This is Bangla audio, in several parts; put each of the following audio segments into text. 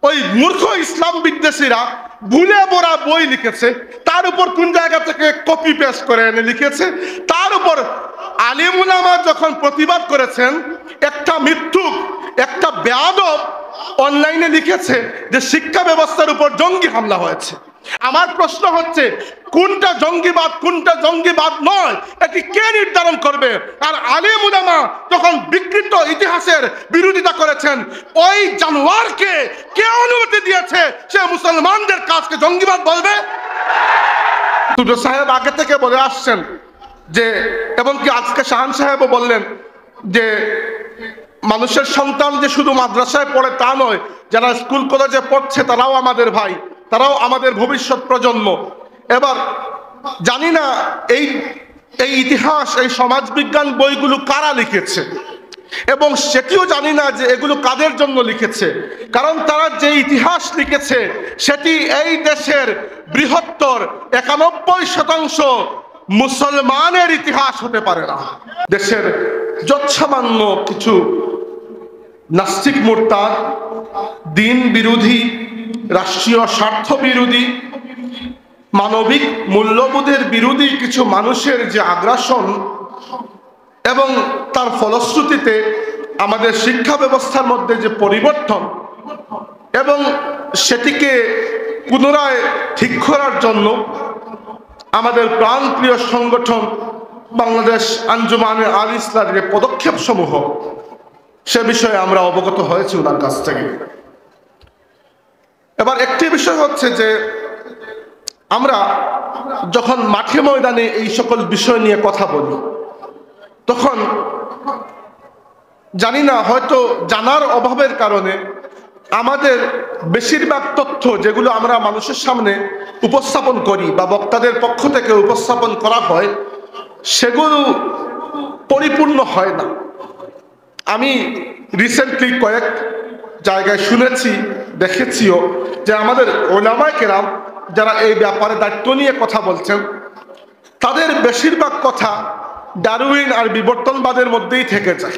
ওই মূর্খ ইসলাম বিদ্বেষীরা ভুলে ভরা বই লিখেছে, তার উপর কোন জায়গা থেকে কপি পেস্ট করে এনে লিখেছে, তার উপর আলিম উলামা যখন প্রতিবাদ করেছেন, একটা মিথ্যুক, একটা বেয়াদব অনলাইনে লিখেছে যে শিক্ষা ব্যবস্থার উপর জঙ্গি হামলা হয়েছে। আমার প্রশ্ন হচ্ছে, কোনটা জঙ্গিবাদ কোনটা জঙ্গিবাদ নয়, এটি কে নির্ধারণ করবে? আর আলিম উলামা যখন বিকৃত ইতিহাসের বিরোধিতা করেছেন, ওই জানোয়ারকে কে অনুমতি দিয়েছে সে মুসলমানদের কাজকে জঙ্গিবাদ বলবে? টুডু সাহেব আগে থেকে বলে আসছেন যে, এবং কি আজকে শাহান সাহেবও বললেন যে মানুষের সন্তান যে শুধু মাদ্রাসায় পড়ে তা নয়, যারা স্কুল কলেজে পড়ছে তারাও আমাদের ভাই, তারাও আমাদের ভবিষ্যৎ প্রজন্ম। এবার জানি না এই ইতিহাস, এই সমাজবিজ্ঞান বইগুলো কারা লিখেছে, এবং সেটিও জানি না যে এগুলো কাদের জন্য লিখেছে, কারণ তারা যে ইতিহাস লিখেছে সেটি এই দেশের বৃহত্তর 91% মুসলমানের ইতিহাস হতে পারে না। দেশের যৎসামান্য কিছু নাস্তিক মুরতাদ, দিন বিরোধী, রাষ্ট্রীয় স্বার্থ বিরোধী, মানবিক মূল্যবোধের বিরোধী কিছু মানুষের যে আগ্রাসন এবং তার ফলশ্রুতিতে আমাদের শিক্ষা ব্যবস্থার মধ্যে যে পরিবর্তন, এবং সেটিকে পুনরায় ঠিক করার জন্য আমাদের প্রাণপ্রিয় সংগঠন বাংলাদেশ আঞ্জুমানে আল ইসলামের যে পদক্ষেপ সমূহ, সে বিষয়ে আমরা অবগত হয়েছি ওনার কাছ থেকে। এবার একটি বিষয় হচ্ছে যে আমরা যখন মাঠে ময়দানে এই সকল বিষয় নিয়ে কথা বলি, তখন জানি না, হয়তো জানার অভাবের কারণে আমাদের বেশিরভাগ তথ্য যেগুলো আমরা মানুষের সামনে উপস্থাপন করি বা বক্তাদের পক্ষ থেকে উপস্থাপন করা হয়, সেগুলো পরিপূর্ণ হয় না। আমি রিসেন্টলি কয়েক জায়গায় শুনেছি, দেখেছিও যে আমাদের উলামায়ে কেরাম যারা এই ব্যাপারে দায়িত্ব নিয়ে কথা বলছেন, তাদের বেশিরভাগ কথা ডারউইন আর বিবর্তনবাদের মধ্যেই থেকে যায়।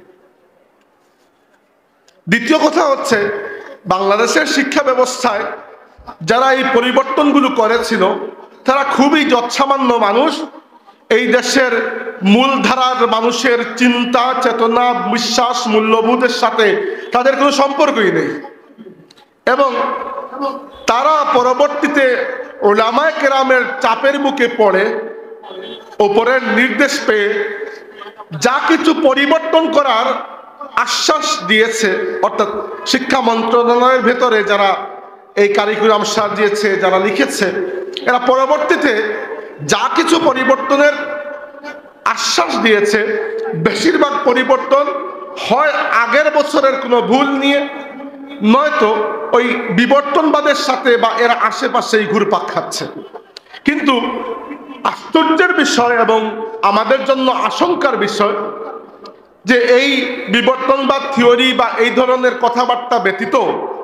দ্বিতীয় কথা হচ্ছে, বাংলাদেশের শিক্ষা ব্যবস্থায় যারা এই পরিবর্তনগুলো করেছিল তারা খুবই যৎসামান্য মানুষ, এই দেশের মূলধারার মানুষের চিন্তা চেতনা বিশ্বাস মূল্যবোধের সাথে তাদের কোনো সম্পর্কই নেই, এবং তারা পরবর্তীতে উলামায়ে কেরামের চাপের মুখে পড়ে উপরের নির্দেশ পেয়ে যা কিছু পরিবর্তন করার আশ্বাস দিয়েছে, অর্থাৎ শিক্ষা মন্ত্রণালয়ের ভেতরে যারা এই কারিকুলাম সাজিয়েছে, যারা লিখেছে, এরা পরবর্তীতে যা কিছু পরিবর্তনের আশ্বাস দিয়েছে, বেশিরভাগ পরিবর্তন হয় আগের বছরের কোনো ভুল নিয়ে, নয়তো ওই বিবর্তনবাদের সাথে বা এর আশেপাশেই ঘুরপাক খাচ্ছে। কিন্তু আশ্চর্যের বিষয় এবং আমাদের জন্য আশঙ্কার বিষয় যে এই বিবর্তনবাদ থিওরি বা এই ধরনের কথাবার্তা ব্যতীত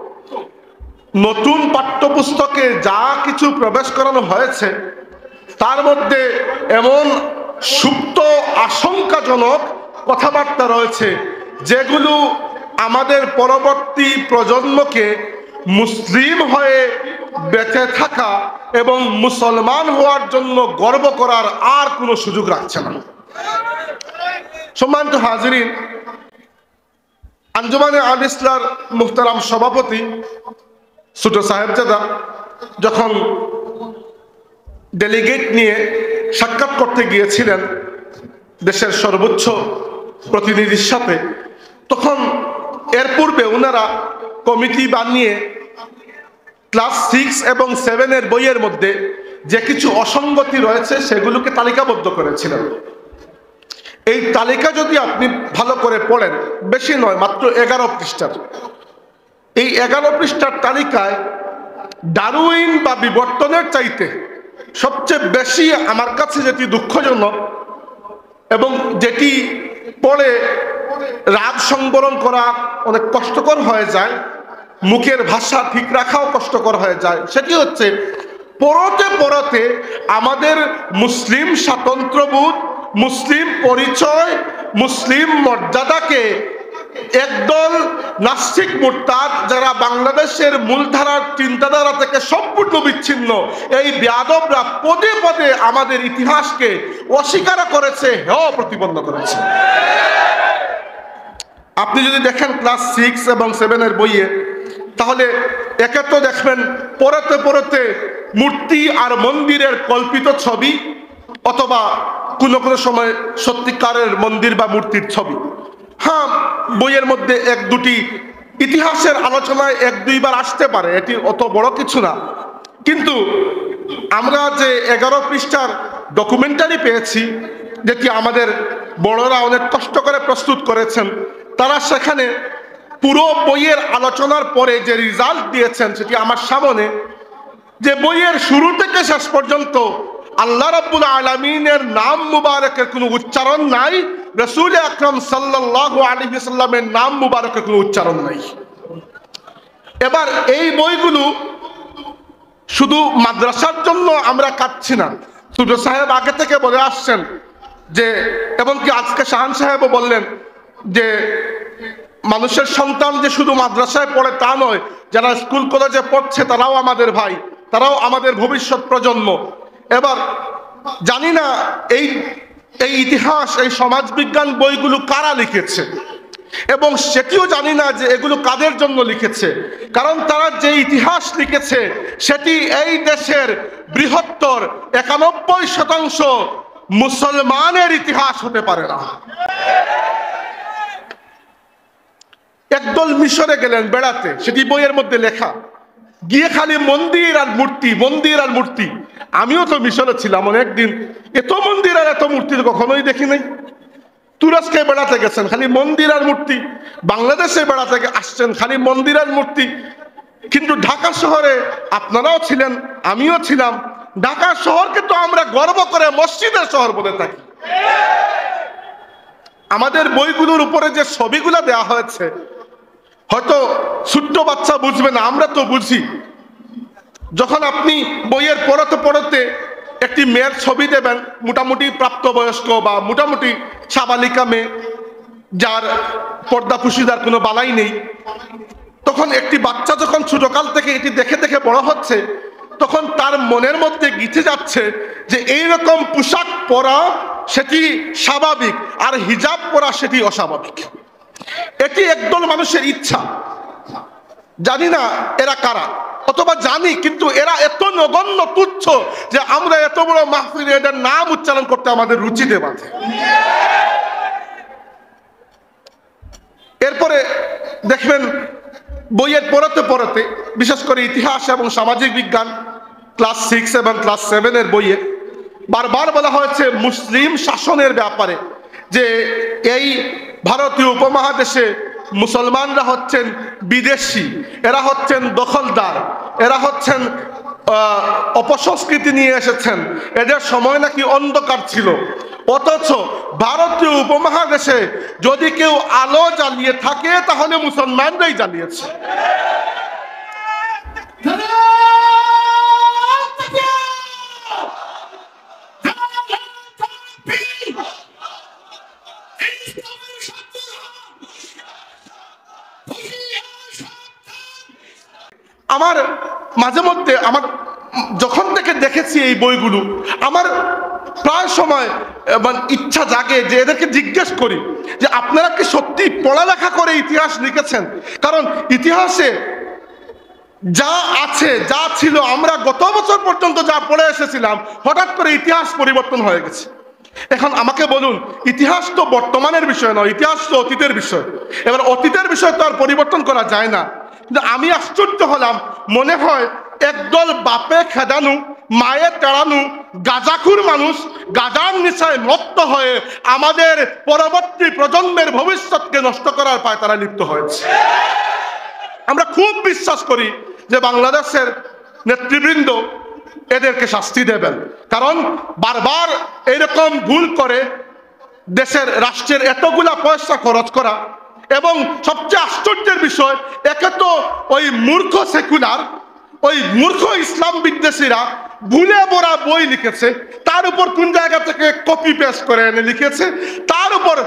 নতুন পাঠ্যপুস্তকে যা কিছু প্রবেশ করানো হয়েছে, তার মধ্যে এমন সুপ্ত আশঙ্কাজনক কথাবার্তা রয়েছে যেগুলো আমাদের পরবর্তী প্রজন্মকে মুসলিম হয়ে বেঁচে থাকা এবং মুসলমান হওয়ার জন্য গর্ব করার আর কোনো সুযোগ রাখছে না। সম্মানিত হাজিরিন, আঞ্জুমানে আল ইসলার মুহতারাম সভাপতি ছোট সাহেবজাদা যখন ডেলিগেট নিয়ে সাক্ষাৎ করতে গিয়েছিলেন দেশের সর্বোচ্চ প্রতিনিধির সাথে, তখন এর পূর্বে ওনারা কমিটি বানিয়ে ক্লাস 6 এবং 7 এর বইয়ের মধ্যে যে কিছু অসঙ্গতি রয়েছে সেগুলোকে তালিকাবদ্ধ করেছিলেন। এই তালিকা যদি আপনি ভালো করে পড়েন, বেশি নয়, মাত্র 11 পৃষ্ঠার, এই 11 পৃষ্ঠার তালিকায় ডারউইন বা বিবর্তনের চাইতে সবচেয়ে বেশি আমার কাছে যেটি দুঃখজনক এবং যেটি পড়ে রাগ সংবরণ করা অনেক কষ্টকর হয়ে যায়, মুখের ভাষা ঠিক রাখাও কষ্টকর হয়ে যায়, সেটি হচ্ছে পড়তে পড়তে আমাদের মুসলিম স্বাতন্ত্র্যবোধ, মুসলিম পরিচয়, মুসলিম মর্যাদাকে একদল নাস্তিক মুরতাদ যারা বাংলাদেশের মূলধারার চিন্তাধারা থেকে সম্পূর্ণ বিচ্ছিন্ন, এই বেয়াদবরা পদে পদে আমাদের ইতিহাসকে অস্বীকার করেছে, হেয় প্রতিপন্ন করেছে। আপনি যদি দেখেন ক্লাস 6 এবং 7 এর বইয়ে, তাহলে একে তো দেখবেন পড়তে পড়তে মূর্তি আর মন্দিরের কল্পিত ছবি, অথবা কোনো কোনো সময় সত্যিকারের মন্দির বা মূর্তির ছবি। হ্যাঁ, বইয়ের মধ্যে এক দুটি ইতিহাসের আলোচনায় এক দুইবার আসতে পারে, এটি অত বড় কিছু না। কিন্তু আমরা যে 11 পৃষ্ঠার ডকুমেন্টারি পেয়েছি, যেটি আমাদের বড়রা অনেক কষ্ট করে প্রস্তুত করেছেন, তারা সেখানে পুরো বইয়ের আলোচনার পরে যে রেজাল্ট দিয়েছেন সেটি আমার সামনে, যে বইয়ের শুরু থেকে শেষ পর্যন্ত আল্লাহ রাব্বুল আলামিনের নাম মুবারকের কোনো উচ্চারণ নাই, রাসূল আকরাম সাল্লাল্লাহু আলাইহি ওয়াসাল্লামের নাম মুবারকের কোনো উচ্চারণ নাই। এবার এই বইগুলো শুধু মাদ্রাসার জন্য আমরা কাটছি না, সূর্য সাহেব আগে থেকে বলে আসছেন যে, এবং কি আজকে শাহান সাহেবও বললেন যে মানুষের সন্তান যে শুধু মাদ্রাসায় পড়ে তা নয়, যারা স্কুল কলেজে পড়ছে তারাও আমাদের ভাই, তারাও আমাদের ভবিষ্যৎ প্রজন্ম। এবার জানি না এই ইতিহাস, এই সমাজবিজ্ঞান বইগুলো কারা লিখেছে, এবং সেটিও জানি না যে এগুলো কাদের জন্য লিখেছে, কারণ তারা যে ইতিহাস লিখেছে সেটি এই দেশের বৃহত্তর 91% মুসলমানের ইতিহাস হতে পারে না। একদল মিশরে গেলেন বেড়াতে, সেটি বইয়ের মধ্যে লেখা, গিয়ে খালি মন্দির আর মূর্তি, মন্দির আর মূর্তি। আমিও তো মিশরে ছিলাম অনেকদিন, এত মন্দির আর এত মূর্তি কখনোই দেখি নাই। তুরস্কে বেড়াতে গেছেন, খালি মন্দির আর মূর্তি। বাংলাদেশে বেড়াতে আসছেন, খালি মন্দির আর মূর্তি। কিন্তু ঢাকা শহরে আপনারাও ছিলেন, আমিও ছিলাম, ঢাকা শহরকে তো আমরা গর্ব করে মসজিদের শহর বলে থাকি। আমাদের বইগুলোর উপরে যে ছবিগুলো দেওয়া হয়েছে, হয়তো ছোট্ট বাচ্চা বুঝবে না, আমরা তো বুঝি। যখন আপনি বইয়ের পড়তে পড়তে একটি মেয়ের ছবি দেবেন, মোটামুটি প্রাপ্তবয়স্ক বা মোটামুটি সাবালিকা মেয়ে, যার পর্দা পুশিদার কোনো বালাই নেই, তখন একটি বাচ্চা যখন ছোটকাল থেকে এটি দেখে দেখে বড় হচ্ছে, তখন তার মনের মধ্যে গিথে যাচ্ছে যে এইরকম পোশাক পরা সেটি স্বাভাবিক, আর হিজাব পরা সেটি অস্বাভাবিক। এটি একদল মানুষের ইচ্ছা, জানি না এরা কারা, অথবা জানি কিন্তু এরা এত নগণ্য তুচ্ছ যে আমরা এত বড় মাহফিলে এদের নাম উচ্চারণ করতে আমাদের রুচিতে বাঁধে। এরপরে দেখবেন বইয়ের পড়তে পড়তে, বিশেষ করে ইতিহাস এবং সামাজিক বিজ্ঞান ক্লাস 6 এবং ক্লাস 7 এর বইয়ে বারবার বলা হয়েছে মুসলিম শাসনের ব্যাপারে, যে এই ভারতীয় উপমহাদেশে মুসলমানরা হচ্ছেন বিদেশি, এরা হচ্ছেন দখলদার, এরা হচ্ছেন অপসংস্কৃতি নিয়ে এসেছেন, এদের সময় নাকি অন্ধকার ছিল। অথচ ভারতীয় উপমহাদেশে যদি কেউ আলো জ্বালিয়ে থাকে তাহলে মুসলমানরাই জ্বালিয়েছে। আমার মাঝে মধ্যে, আমার যখন থেকে দেখেছি এই বইগুলো, আমার প্রায় সময় ইচ্ছা জাগে যে এদেরকে জিজ্ঞেস করি যে আপনারা কি সত্যি পড়ালেখা করে ইতিহাস লিখেছেন? কারণ ইতিহাসে যা আছে, যা ছিল, আমরা গত বছর পর্যন্ত যা পড়ে এসেছিলাম, হঠাৎ করে ইতিহাস পরিবর্তন হয়ে গেছে। এখন আমাকে বলুন, ইতিহাস তো বর্তমানের বিষয় নয়, ইতিহাস তো অতীতের বিষয়। এবার অতীতের বিষয় তো আর পরিবর্তন করা যায় না। কিন্তু আমি আশ্চর্য হলাম, মনে হয় একদল বাপে খেদানু, মায়ে তাড়ানু, গাঁজাখুর মানুষ গাঁজার নেশায় মত্ত হয়ে আমাদের পরবর্তী প্রজন্মের ভবিষ্যৎকে নষ্ট করার পায় তারা লিপ্ত হয়েছে। আমরা খুব বিশ্বাস করি যে বাংলাদেশের নেতৃবৃন্দ এদেরকে শাস্তি দেবেন, কারণ বারবার এইরকম ভুল করে দেশের রাষ্ট্রের এতগুলা পয়সা খরচ করা, এবং সবচেয়ে আশ্চর্যের বিষয়, একে তো ওই মূর্খ সেকুলার, ওই মূর্খ ইসলাম বিদ্বেষীরা ভুলে ভরা বই লিখেছে, তার উপর কোন জায়গা থেকে কপি পেস্ট করে এনে লিখেছে, তার উপর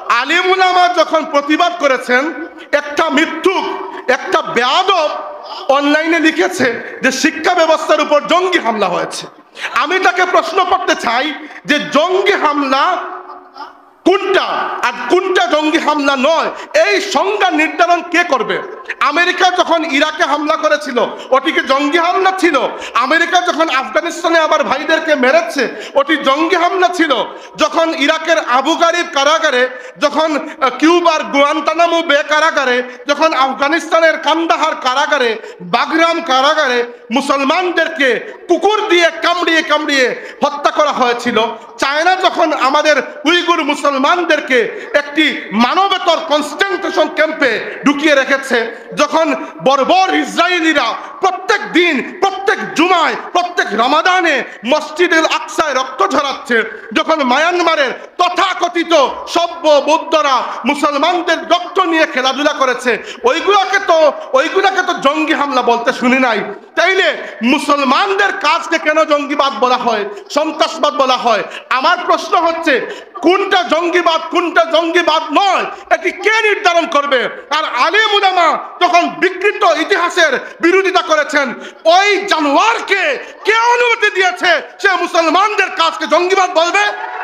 আলিম উলামা যখন প্রতিবাদ করেছেন, একটা মিথ্যুক, একটা বেয়াদব অনলাইনে লিখেছে যে শিক্ষা ব্যবস্থার উপর জঙ্গি হামলা হয়েছে। আমি তাকে প্রশ্ন করতে চাই যে জঙ্গি হামলা কোনটা আর কোনটা জঙ্গি হামলা নয়, এই সংজ্ঞা নির্ধারণ কে করবে? আমেরিকা যখন ইরাকে হামলা করেছিল ওটিকে জঙ্গি হামলা ছিল? আমেরিকা যখন আফগানিস্তানে আবার ভাইদেরকে মেরেছে ওটি জঙ্গি হামলা ছিল? যখন ইরাকের আবু গারিব কারাগারে, যখন কিউবার গুয়ান্তানামো বে কারাগারে, যখন আফগানিস্তানের কান্দাহার কারাগারে, বাগরাম কারাগারে মুসলমানদেরকে কুকুর দিয়ে কামড়িয়ে কামড়িয়ে হত্যা করা হয়েছিল, চায়না যখন আমাদের উইগুর মুসলমানদেরকে একটি মানবেতর কনসেন্ট্রেশন ক্যাম্পে ঢুকিয়ে রেখেছে, যখন বর্বর ইসরায়েলিরা প্রত্যেক দিন, প্রত্যেক জুমায়, প্রত্যেক রমাদানে মসজিদুল আকসায় রক্ত ঝরাচ্ছে, যখন মায়ানমারের তথাকথিত সভ্য বৌদ্ধরা মুসলমানদের রক্ত নিয়ে খেলাধুলা করেছে, ওইগুলাকে তো জঙ্গি হামলা বলতে শুনি নাই। তাইলে মুসলমানদের কাজকে কেন জঙ্গিবাদ বলা হয়, সন্ত্রাসবাদ বলা হয়? আমার প্রশ্ন হচ্ছে কোনটা জঙ্গিবাদ, কোনটা জঙ্গিবাদ নয়, এটি কে নির্ধারণ করবে? আর আলেম উলামা যখন বিকৃত ইতিহাসের বিরোধিতা করেছেন, ওই জানোয়ারকে কে অনুমতি দিয়েছে সে মুসলমানদের কাজকে জঙ্গিবাদ বলবে?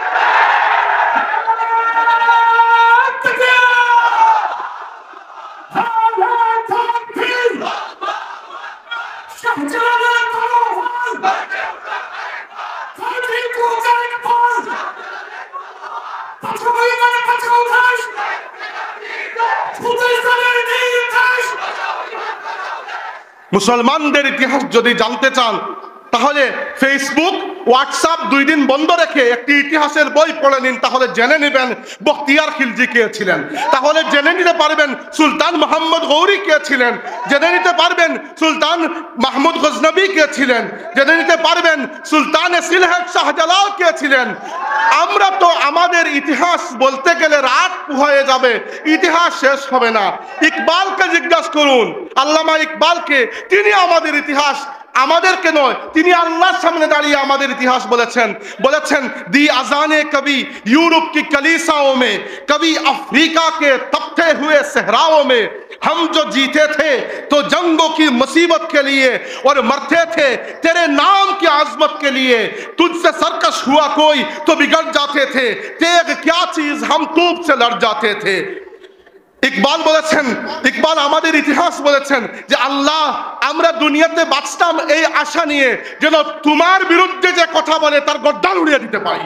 মুসলমানদের ইতিহাস যদি জানতে চান তাহলে ফেসবুক, হোয়াটসঅ্যাপ 2 দিন বন্ধ রেখে একটি ইতিহাসের বই পড়ে নিন, তাহলে জেনে নেবেন বখতিয়ার খিলজি কে ছিলেন, তাহলে জেনে নিতে পারবেন সুলতান মোহাম্মদ গৌরী কে ছিলেন, জেনে নিতে পারবেন সুলতান মাহমুদ গজনবী কে ছিলেন, জেনে নিতে পারবেন সুলতান সিলহেট শাহজালাল কে ছিলেন। আমরা তো আমাদের ইতিহাস বলতে গেলে রাত হয়ে যাবে, ইতিহাস শেষ হবে না। ইকবালকে জিজ্ঞাসা করুন, আল্লামা ইকবালকে, তিনি আমাদের ইতিহাস, আমাদেরকে নয়, তিনি আল্লাহর সামনে দাঁড়িয়ে আমাদের ইতিহাস বলেছেন दी अजाने कभी यूरोप की कलीसाओं में, कभी अफ्रीका के तपते हुए सहराओं में, हम जो जीते थे तो जंगों की मुसीबत के लिए और मरते थे तेरे नाम की आजमत के लिए, तुझसे सरकश हुआ कोई तो बिगड़ जाते थे, तेग क्या चीज हम तूप से लड़ जाते थे। ইকবাল বলেছেন, ইকবাল আমাদের ইতিহাস বলেছেন যে আল্লাহ, আমরা দুনিয়াতে বাঁচতাম এই আশা নিয়ে যেন তোমার বিরুদ্ধে যে কথা বলে তার গর্দান উড়িয়ে দিতে পারি।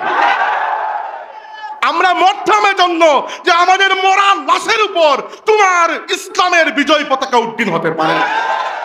আমরা মরতাম জন্য যে আমাদের মরা লাশের উপর তোমার ইসলামের বিজয় পতাকা উড্ডীন হতে পারে।